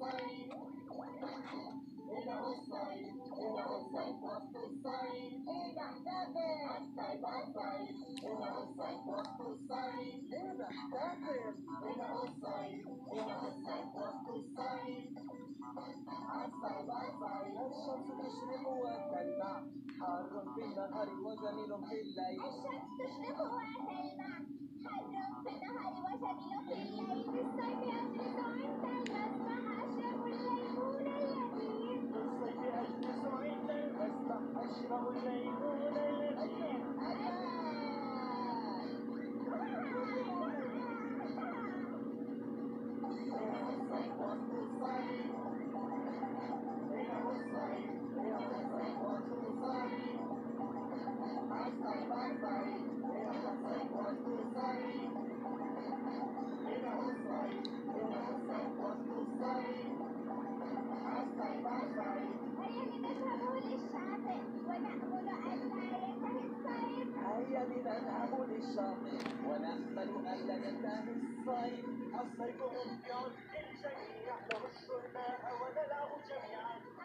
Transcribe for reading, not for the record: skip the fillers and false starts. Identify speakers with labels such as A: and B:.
A: الشمس تشرق وتلمع، حار في النهار وجميل في الليل.
B: الشمس تشرق وتلمع، حر في النهار وجميل في الليل. في الصيف أجلس عند المسبح أشرب الليمون اللذيذ.
A: في الصيف أجلس عند المسبح أشرب الليمون اللذيذ.
B: هيا لنذهب للشاطئ
A: ونأمل ألا ينتهي الصيف. الصيف ممتع للجميع، نرش الماء ونلعب جميعا.